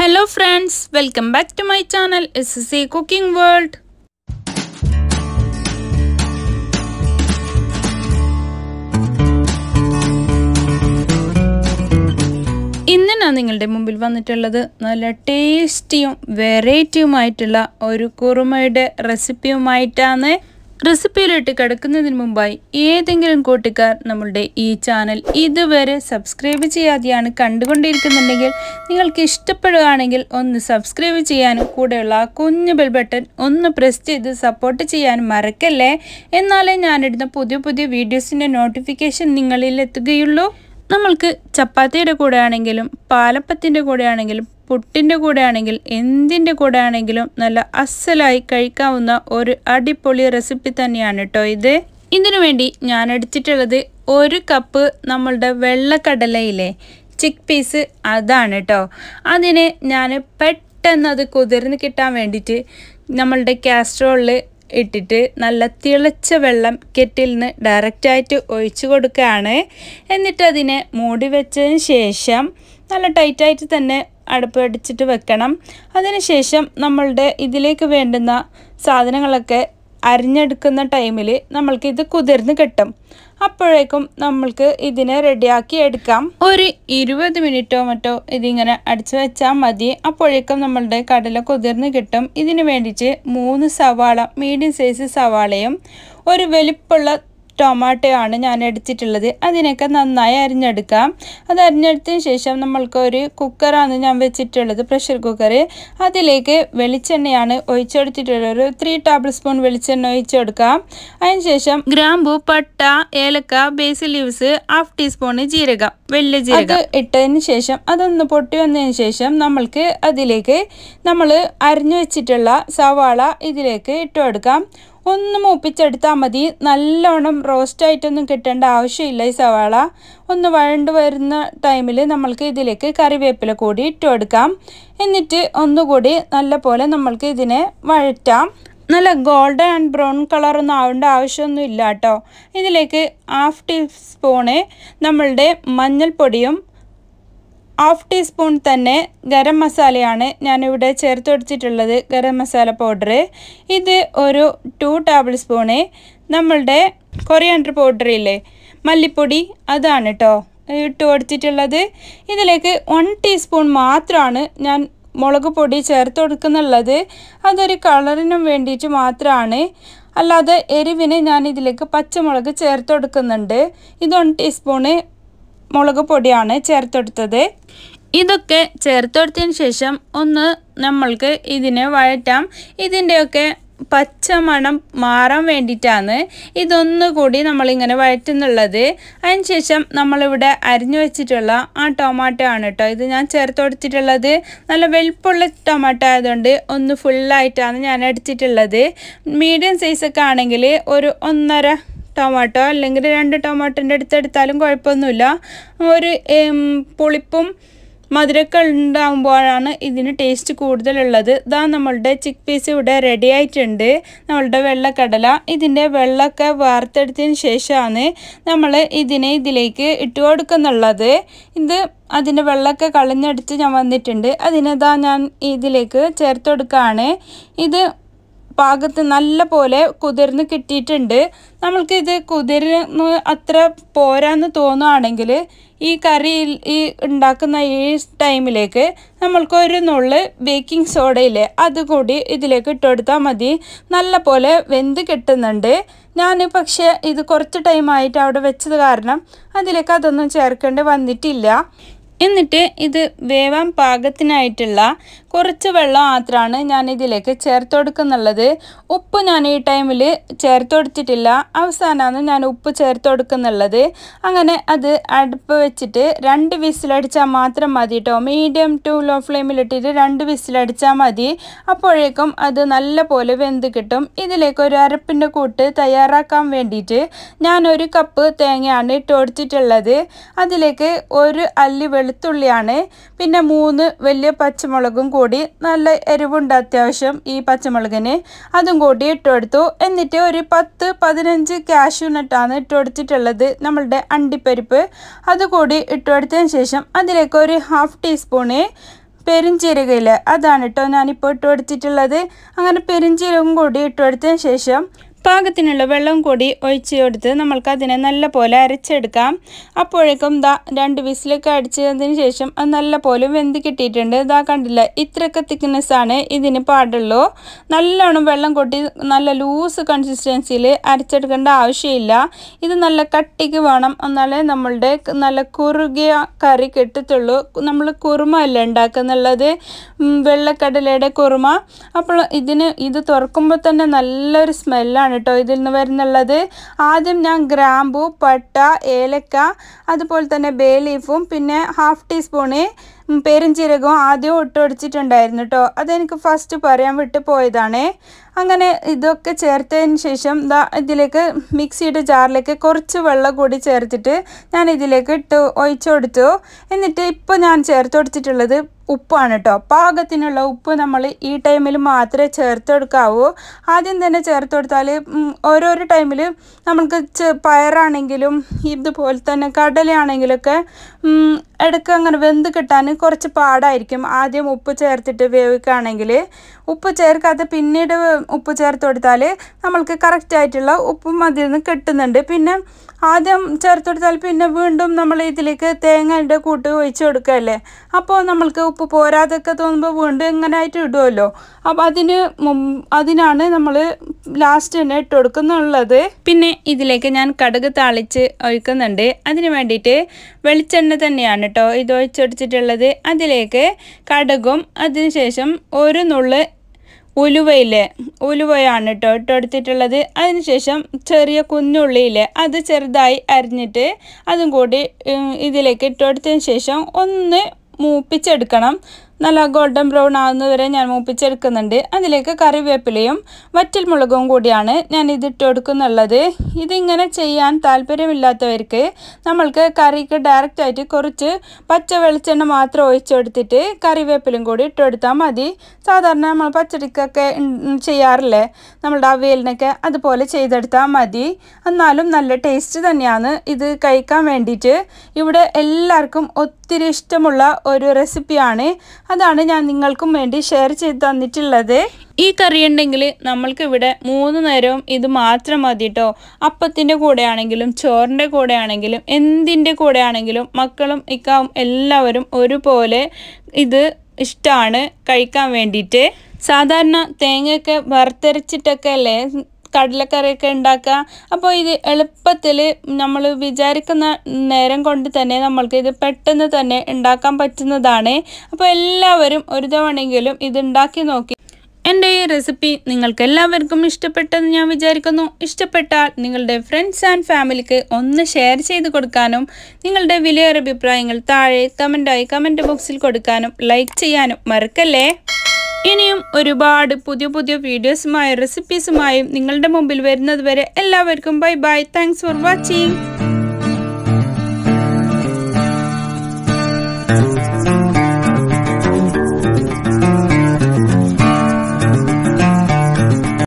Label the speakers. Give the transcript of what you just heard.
Speaker 1: Hello friends, welcome back to my channel SSC Cooking World. ഇന്ന് ഞാൻ നിങ്ങളുടെ മുമ്പിൽ വന്നിട്ടുള്ളത് നല്ല ടേസ്റ്റിയും വെറൈറ്റിയുമായിട്ടുള്ള ഒരു കുറുമയുടെ റെസിപ്പിയുമായിട്ടാണ്. റെസിപ്പിയിലിട്ട് കിടക്കുന്നതിന് മുമ്പായി ഏതെങ്കിലും കൂട്ടുകാർ നമ്മളുടെ ഈ ചാനൽ ഇതുവരെ സബ്സ്ക്രൈബ് ചെയ്യാതെയാണ് കണ്ടുകൊണ്ടിരിക്കുന്നുണ്ടെങ്കിൽ നിങ്ങൾക്ക് ഇഷ്ടപ്പെടുകയാണെങ്കിൽ ഒന്ന് സബ്സ്ക്രൈബ് ചെയ്യാനും കൂടെയുള്ള ആ കുഞ്ഞു ബെൽ ബട്ടൺ ഒന്ന് പ്രസ് ചെയ്ത് സപ്പോർട്ട് ചെയ്യാനും മറക്കല്ലേ. എന്നാലേ ഞാനിടുന്ന പുതിയ വീഡിയോസിൻ്റെ നോട്ടിഫിക്കേഷൻ നിങ്ങളിൽ എത്തുകയുള്ളൂ. നമ്മൾക്ക് ചപ്പാത്തിയുടെ കൂടെ ആണെങ്കിലും പാലപ്പത്തിൻ്റെ കൂടെ ആണെങ്കിലും പുട്ടിൻ്റെ കൂടെ ആണെങ്കിൽ എന്തിൻ്റെ കൂടെ ആണെങ്കിലും നല്ല അസലായി കഴിക്കാവുന്ന ഒരു അടിപൊളി റെസിപ്പി തന്നെയാണ് കേട്ടോ ഇത്. ഇതിനു വേണ്ടി ഞാൻ എടുത്തിട്ടുള്ളത് 1 കപ്പ് നമ്മളുടെ വെള്ളക്കടലയിലെ ചിക്ക് പീസ് അതാണ് കേട്ടോ. അതിനെ ഞാൻ പെട്ടെന്ന് അത് കുതിർന്ന് കിട്ടാൻ വേണ്ടിയിട്ട് നമ്മളുടെ കാസ്ട്രോളിൽ ഇട്ടിട്ട് നല്ല തിളച്ച വെള്ളം കെറ്റിൽ നിന്ന് ഡയറക്റ്റായിട്ട് ഒഴിച്ചു കൊടുക്കുകയാണ്. എന്നിട്ട് അതിനെ മൂടി വെച്ചതിന് ശേഷം നല്ല ടൈറ്റായിട്ട് തന്നെ അടുപ്പ് അടിച്ചിട്ട് വെക്കണം. അതിനുശേഷം നമ്മളുടെ ഇതിലേക്ക് വേണ്ടുന്ന സാധനങ്ങളൊക്കെ അരിഞ്ഞെടുക്കുന്ന ടൈമിൽ നമ്മൾക്കിത് കുതിർന്ന് കിട്ടും. അപ്പോഴേക്കും നമ്മൾക്ക് ഇതിനെ റെഡിയാക്കി എടുക്കാം. ഒരു 20 മിനിറ്റോ മറ്റോ ഇതിങ്ങനെ അടിച്ചു വെച്ചാൽ മതി. അപ്പോഴേക്കും നമ്മളുടെ കടല കുതിർന്ന് കിട്ടും. ഇതിന് വേണ്ടിയിട്ട് 3 സവാള, മീഡിയം സൈസ് സവാളയും ഒരു വലിപ്പമുള്ള ടൊമാറ്റോ ആണ് ഞാൻ എടുത്തിട്ടുള്ളത്. അതിനൊക്കെ നന്നായി അരിഞ്ഞെടുക്കാം. അത് അരിഞ്ഞെടുത്തതിന് ശേഷം നമ്മൾക്കൊരു കുക്കറാണ് ഞാൻ വെച്ചിട്ടുള്ളത്, പ്രഷർ കുക്കർ. അതിലേക്ക് വെളിച്ചെണ്ണയാണ് ഒഴിച്ചെടുത്തിട്ടുള്ളത്. ഒരു 3 ടേബിൾ സ്പൂൺ വെളിച്ചെണ്ണ ഒഴിച്ചെടുക്കാം. അതിനുശേഷം ഗ്രാമ്പു, പട്ട, ഏലക്ക, ബേസിൽ ലീവ്സ്, 1/2 ടീസ്പൂൺ ജീരകം, വലിയ ജീരകം ഇട്ടതിന് ശേഷം അതൊന്ന് പൊട്ടി വന്നതിന് ശേഷം നമ്മൾക്ക് അതിലേക്ക് നമ്മൾ അരിഞ്ഞു വെച്ചിട്ടുള്ള സവാള ഇതിലേക്ക് ഇട്ട് കൊടുക്കാം. ഒന്ന് മൂപ്പിച്ചെടുത്താൽ മതി. നല്ലോണം റോസ്റ്റായിട്ടൊന്നും കിട്ടേണ്ട ആവശ്യമില്ല. ഈ സവാള ഒന്ന് വഴണ്ട് വരുന്ന ടൈമിൽ നമ്മൾക്ക് ഇതിലേക്ക് കറിവേപ്പില കൂടി ഇട്ട് കൊടുക്കാം. എന്നിട്ട് ഒന്നുകൂടി നല്ല പോലെ നമ്മൾക്ക് ഇതിനെ വഴറ്റാം. നല്ല ഗോൾഡൻ ആൻഡ് ബ്രൗൺ കളറൊന്നും ആവേണ്ട ആവശ്യമൊന്നും ഇല്ല കേട്ടോ. ഇതിലേക്ക് 1/2 ടീസ്പൂണ് നമ്മളുടെ മഞ്ഞൾപ്പൊടിയും 1/2 ടീസ്പൂൺ തന്നെ ഗരം മസാലയാണ് ഞാനിവിടെ ചേർത്ത് കൊടുത്തിട്ടുള്ളത്, ഗരം മസാല പൗഡർ. ഇത് ഒരു 2 ടേബിൾ സ്പൂണ് നമ്മളുടെ കൊറിയാണ്ടർ പൗഡർ ഇല്ലേ, മല്ലിപ്പൊടി, അതാണ് കേട്ടോ ഇട്ട് കൊടുത്തിട്ടുള്ളത്. ഇതിലേക്ക് 1 ടീസ്പൂൺ മാത്രമാണ് ഞാൻ മുളക് പൊടി ചേർത്ത് കൊടുക്കുന്നുള്ളത്. അതൊരു കളറിനും വേണ്ടിയിട്ട് മാത്രമാണ്, അല്ലാതെ എരിവിന് ഞാൻ ഇതിലേക്ക് പച്ചമുളക് ചേർത്ത് കൊടുക്കുന്നുണ്ട്. ഇത് 1 ടീസ്പൂണ് മുളക് പൊടിയാണ് ചേർത്തെടുത്തത്. ഇതൊക്കെ ചേർത്തെടുത്തതിന് ശേഷം ഒന്ന് നമ്മൾക്ക് ഇതിനെ വഴറ്റാം. ഇതിൻ്റെയൊക്കെ പച്ച മണം മാറാൻ വേണ്ടിയിട്ടാണ് ഇതൊന്നുകൂടി നമ്മളിങ്ങനെ വഴറ്റുന്നുള്ളത്. അതിനുശേഷം നമ്മളിവിടെ അരിഞ്ഞു വെച്ചിട്ടുള്ള ആ ടൊമാറ്റോ ആണ് കേട്ടോ ഇത് ഞാൻ ചേർത്ത് കൊടുത്തിട്ടുള്ളത്. നല്ല വെളുപ്പുള്ള ടൊമാറ്റോ ആയതുകൊണ്ട് ഒന്ന് ഫുള്ളായിട്ടാണ് ഞാൻ എടുത്തിട്ടുള്ളത്. മീഡിയം സൈസൊക്കെ ആണെങ്കിൽ ഒരു 1.5 ടൊമാറ്റോ അല്ലെങ്കിൽ 2 ടൊമാറ്റോൻ്റെ അടുത്തെടുത്താലും കുഴപ്പമൊന്നുമില്ല. ഒരു പുളിപ്പും മധുരമൊക്കെ ഉണ്ടാകുമ്പോഴാണ് ഇതിന് ടേസ്റ്റ് കൂടുതലുള്ളത്. ഇതാ നമ്മളുടെ ചിക്ക് പീസ് ഇവിടെ റെഡി ആയിട്ടുണ്ട്. നമ്മളുടെ വെള്ളക്കടല ഇതിൻ്റെ വെള്ളമൊക്കെ വാർത്തെടുത്തതിന് ശേഷമാണ് നമ്മൾ ഇതിലേക്ക് ഇട്ട് കൊടുക്കുന്നുള്ളത്. ഇത് അതിൻ്റെ വെള്ളമൊക്കെ കളഞ്ഞെടുത്ത് ഞാൻ വന്നിട്ടുണ്ട്. അതിനെതാ ഞാൻ ഇതിലേക്ക് ചേർത്ത് കൊടുക്കുകയാണ്. ഇത് പാകത്ത് നല്ല പോലെ കുതിർന്ന് കിട്ടിയിട്ടുണ്ട്. നമ്മൾക്കിത് കുതിർന്ന് അത്ര പോരാന്ന് തോന്നുകയാണെങ്കിൽ ഈ കറി ഉണ്ടാക്കുന്ന ഈ ടൈമിലേക്ക് നമ്മൾക്കൊരു നുള്ള് ബേക്കിംഗ് സോഡയില്ലേ അതുകൂടി ഇതിലേക്ക് ഇട്ട് കൊടുത്താൽ മതി. നല്ല പോലെ വെന്ത് കിട്ടുന്നുണ്ട്. ഞാൻ പക്ഷേ ഇത് കുറച്ച് ടൈമായിട്ട് അവിടെ വെച്ചത് കാരണം അതിലേക്ക് അതൊന്നും ചേർക്കേണ്ടി വന്നിട്ടില്ല. എന്നിട്ട് ഇത് വേവാൻ പാകത്തിനായിട്ടുള്ള കുറച്ച് വെള്ളം മാത്രമാണ് ഞാൻ ഇതിലേക്ക് ചേർത്ത് കൊടുക്കുന്നുള്ളത്. ഉപ്പ് ഞാൻ ഈ ടൈമിൽ ചേർത്ത് കൊടുത്തിട്ടില്ല, അവസാനമാണ് ഞാൻ ഉപ്പ് ചേർത്ത് കൊടുക്കുന്നുള്ളത്. അങ്ങനെ അത് അടുപ്പ് വെച്ചിട്ട് 2 വിസിലടിച്ചാൽ മാത്രം മതി കേട്ടോ. മീഡിയം ടു ലോ ഫ്ലെയിമിലിട്ടിട്ട് 2 വിസിലടിച്ചാൽ മതി. അപ്പോഴേക്കും അത് നല്ല പോലെ വെന്ത് കിട്ടും. ഇതിലേക്ക് ഒരു അരപ്പിൻ്റെ കൂട്ട് തയ്യാറാക്കാൻ വേണ്ടിയിട്ട് ഞാൻ 1 കപ്പ് തേങ്ങയാണ് ഇട്ട് കൊടുത്തിട്ടുള്ളത്. അതിലേക്ക് 1 അല്ലി വെളുത്തുള്ളിയാണ്, പിന്നെ 3 വലിയ പച്ചമുളകും കൂടി, നല്ല എരിവുണ്ട് അത്യാവശ്യം ഈ പച്ചമുളകിന്, അതും കൂടി ഇട്ട് കൊടുത്തു. എന്നിട്ട് ഒരു 10-15 കാഷ്യൂ നട്ടാണ് ഇട്ട് കൊടുത്തിട്ടുള്ളത്, നമ്മളുടെ അണ്ടിപ്പരിപ്പ്. അതുകൂടി ഇട്ട് കൊടുത്തതിന് ശേഷം അതിലേക്ക് ഒരു 1/2 ടീസ്പൂണ് പെരുംജീരകയില്ലേ അതാണ് കേട്ടോ ഞാനിപ്പോൾ ഇട്ട് കൊടുത്തിട്ടുള്ളത്. അങ്ങനെ പെരുംജീരകം കൂടി ഇട്ട് കൊടുത്തതിന് ശേഷം പാകത്തിനുള്ള വെള്ളം കൂടി ഒഴിച്ച് കൊടുത്ത് നമ്മൾക്ക് അതിനെ നല്ല പോലെ അരച്ചെടുക്കാം. അപ്പോഴേക്കും 2 വിസിലൊക്കെ അടിച്ചതിന് ശേഷം അത് നല്ല പോലെ വെന്ത് കിട്ടിയിട്ടുണ്ട്. കണ്ടില്ല, ഇത്രയൊക്കെ തിക്നെസ്സാണ് ഇതിന് പാടുള്ളൂ. നല്ലോണം വെള്ളം കൂട്ടി നല്ല ലൂസ് കൺസിസ്റ്റൻസിയിൽ അരച്ചെടുക്കേണ്ട ആവശ്യമില്ല. ഇത് നല്ല കട്ടിക്ക് വേണം, എന്നാലേ നമ്മളുടെ നല്ല കുറുകിയ കറി കിട്ടത്തുള്ളൂ. നമ്മൾ കുറുമ അല്ല ഉണ്ടാക്കുന്നുള്ളത്, വെള്ളക്കടലയുടെ കുറുമ. അപ്പോൾ ഇത് തുറക്കുമ്പോൾ തന്നെ നല്ലൊരു സ്മെല്ലാണ് കേട്ടോ ഇതിൽ നിന്ന് വരുന്നുള്ളത്. ആദ്യം ഞാൻ ഗ്രാമ്പു, പട്ട, ഏലക്ക, അതുപോലെ തന്നെ ബേ ലീഫും പിന്നെ 1/2 ടീസ്പൂണ് പെരുംജീരകവും ആദ്യം ഇട്ട് കൊടുത്തിട്ടുണ്ടായിരുന്നു കേട്ടോ. അതെനിക്ക് ഫസ്റ്റ് പറയാൻ വിട്ടു പോയതാണ്. അങ്ങനെ ഇതൊക്കെ ചേർത്തതിന് ശേഷം ഇതിലേക്ക് മിക്സിയുടെ ജാറിലേക്ക് കുറച്ച് വെള്ളം കൂടി ചേർത്തിട്ട് ഞാൻ ഇതിലേക്ക് ഒഴിച്ചു കൊടുത്തു. എന്നിട്ട് ഇപ്പോൾ ഞാൻ ചേർത്ത് കൊടുത്തിട്ടുള്ളത് ഉപ്പാണ് കേട്ടോ. പാകത്തിനുള്ള ഉപ്പ് നമ്മൾ ഈ ടൈമിൽ മാത്രമേ ചേർത്ത് കൊടുക്കാവൂ. ആദ്യം തന്നെ ചേർത്ത് കൊടുത്താൽ ഓരോരോ ടൈമിൽ നമുക്ക് പയറാണെങ്കിലും ഇതുപോലെ തന്നെ കടലയാണെങ്കിലൊക്കെ ഇടയ്ക്ക് അങ്ങനെ വെന്ത് കിട്ടാൻ കുറച്ച് പാടായിരിക്കും. ആദ്യം ഉപ്പ് ചേർത്തിട്ട് വേവിക്കുകയാണെങ്കിൽ ഉപ്പ് ചേർക്കാതെ പിന്നീട് ഉപ്പ് ചേർത്ത് കൊടുത്താൽ നമ്മൾക്ക് കറക്റ്റായിട്ടുള്ള ഉപ്പും അതിൽ നിന്ന് കിട്ടുന്നുണ്ട്. പിന്നെ ആദ്യം ചേർത്ത് കൊടുത്താൽ പിന്നെ വീണ്ടും നമ്മൾ ഇതിലേക്ക് തേങ്ങയുടെ കൂട്ട് ഒഴിച്ച് കൊടുക്കുകയല്ലേ, അപ്പോൾ നമ്മൾക്ക് ഉപ്പ് പോരാതൊക്കെ തോന്നുമ്പോൾ വീണ്ടും ഇങ്ങനായിട്ട് ഇടുമല്ലോ. അപ്പോൾ അതിനാണ് നമ്മൾ ലാസ്റ്റ് തന്നെ ഇട്ട് കൊടുക്കുന്നുള്ളത്. പിന്നെ ഇതിലേക്ക് ഞാൻ കടുക് താളിച്ച് ഒഴിക്കുന്നുണ്ട്. അതിന് വേണ്ടിയിട്ട് വെളിച്ചെണ്ണ തന്നെയാണ് കേട്ടോ ഇത് ഒഴിച്ചൊടിച്ചിട്ടുള്ളത്. അതിലേക്ക് കടുകും അതിനുശേഷം ഒരു നുള്ള് ഉലുവയാണ് കേട്ടോ ഇട്ടെടുത്തിട്ടുള്ളത്. അതിനുശേഷം ചെറിയ കുഞ്ഞുള്ളിയില്ലേ അത് ചെറുതായി അരിഞ്ഞിട്ട് അതും കൂടി ഇതിലേക്ക് ഇട്ടെടുത്തതിന് ശേഷം ഒന്ന് മൂപ്പിച്ചെടുക്കണം. നല്ല ഗോൾഡൻ ബ്രൗൺ ആകുന്നതുവരെ ഞാൻ മൂപ്പിച്ചെടുക്കുന്നുണ്ട്. അതിലേക്ക് കറിവേപ്പിലയും വറ്റൽമുളകും കൂടിയാണ് ഞാൻ ഇതിട്ട് കൊടുക്കുന്നുള്ളത്. ഇതിങ്ങനെ ചെയ്യാൻ താല്പര്യമില്ലാത്തവർക്ക് നമ്മൾക്ക് കറിക്ക് ഡയറക്റ്റായിട്ട് കുറച്ച് പച്ച വെളിച്ചെണ്ണ മാത്രം ഒഴിച്ചെടുത്തിട്ട് കറിവേപ്പിലയും കൂടി ഇട്ടെടുത്താൽ മതി. സാധാരണ നമ്മൾ പച്ചടിക്കൊക്കെ ചെയ്യാറില്ലേ നമ്മളുടെ അവിയലിനൊക്കെ, അതുപോലെ ചെയ്തെടുത്താൽ മതി. എന്നാലും നല്ല ടേസ്റ്റ് തന്നെയാണ് ഇത് കഴിക്കാൻ വേണ്ടിയിട്ട്. ഇവിടെ എല്ലാവർക്കും ഒത്തിരി ഇഷ്ടമുള്ള ഒരു റെസിപ്പിയാണ്. അതാണ് ഞാൻ നിങ്ങൾക്കും വേണ്ടി ഷെയർ ചെയ്ത് തന്നിട്ടുള്ളത്. ഈ കറി ഉണ്ടെങ്കിൽ നമ്മൾക്ക് ഇവിടെ 3 നേരവും ഇത് മാത്രം മതി കേട്ടോ. അപ്പത്തിൻ്റെ കൂടെ ആണെങ്കിലും ചോറിൻ്റെ കൂടെ ആണെങ്കിലും എന്തിൻ്റെ കൂടെ ആണെങ്കിലും മക്കളും ഇക്കാവും എല്ലാവരും ഒരുപോലെ ഇത് ഇഷ്ടമാണ് കഴിക്കാൻ വേണ്ടിയിട്ട്. സാധാരണ തേങ്ങയൊക്കെ വറുത്തരച്ചിട്ടൊക്കെ അല്ലേ കടലക്കറിയൊക്കെ ഉണ്ടാക്കുക. അപ്പോൾ ഇത് എളുപ്പത്തിൽ നമ്മൾ വിചാരിക്കുന്ന നേരം കൊണ്ട് തന്നെ നമ്മൾക്ക് ഇത് പെട്ടെന്ന് തന്നെ ഉണ്ടാക്കാൻ പറ്റുന്നതാണ്. അപ്പോൾ എല്ലാവരും ഒരു തവണയെങ്കിലും ഇത് ഉണ്ടാക്കി നോക്കി. എൻ്റെ ഈ റെസിപ്പി നിങ്ങൾക്ക് എല്ലാവർക്കും ഇഷ്ടപ്പെട്ടെന്ന് ഞാൻ വിചാരിക്കുന്നു. ഇഷ്ടപ്പെട്ടാൽ നിങ്ങളുടെ ഫ്രണ്ട്സ് ആൻഡ് ഫാമിലിക്ക് ഒന്ന് ഷെയർ ചെയ്ത് കൊടുക്കാനും നിങ്ങളുടെ വിലയേറിയ അഭിപ്രായങ്ങൾ താഴെ കമൻറ്റ് ബോക്സിൽ കൊടുക്കാനും ലൈക്ക് ചെയ്യാനും മറക്കല്ലേ. ഇനിയും ഒരുപാട് പുതിയ വീഡിയോസുമായും റെസിപ്പീസുമായും നിങ്ങളുടെ മുമ്പിൽ വരുന്നത് വരെ എല്ലാവർക്കും ബൈ. Thanks for watching.